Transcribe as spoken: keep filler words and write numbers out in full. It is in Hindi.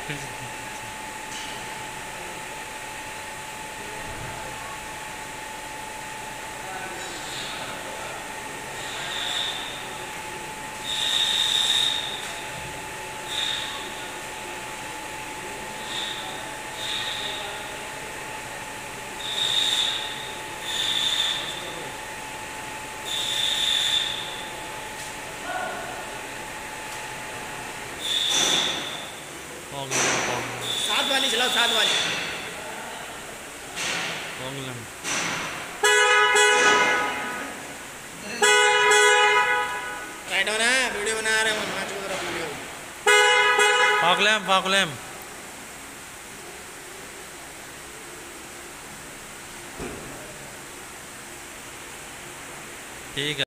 सात वाली चलाओ, सात वाली। राइट होना, वीडियो बना रहे हैं मैच को, तरफ वीडियो पागलैम पागलैम ठीक है।